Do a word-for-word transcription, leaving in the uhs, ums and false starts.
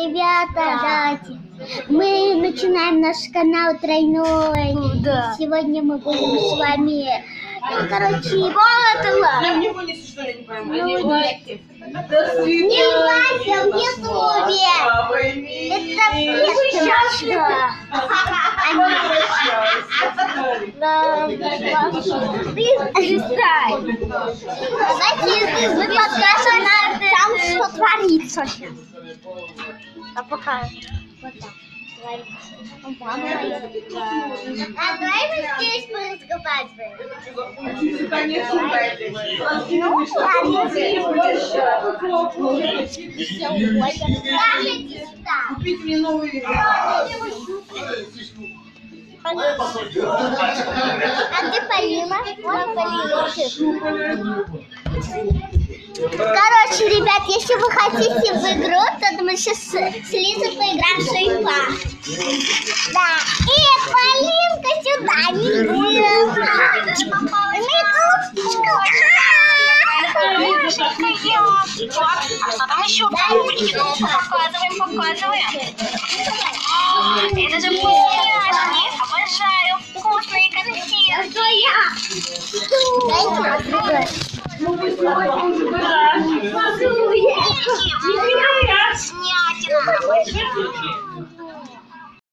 Ребята, давайте. Мы начинаем наш канал тройной. Да. Сегодня мы будем с вами, ну, короче, Ботала. Не вынеси, что ли, не пойму. Не Не Вася в Ютубе. Это песня. Давайте мы покажем нам там, что творится сейчас. А пока вот так творится. А давай мы здесь поразговариваем. Конечно, Ну ладно. купить мне новые. А где Полина? Вот Полина. Короче, ребят, если вы хотите в игру, то мы сейчас с Лизой поиграем в шейпа. Да. И Полинка сюда не идет. А что там еще? Ну, показываем, показываем. Это же вкусняшки. Обожаю вкусные конфеты. Дайте. Снятина.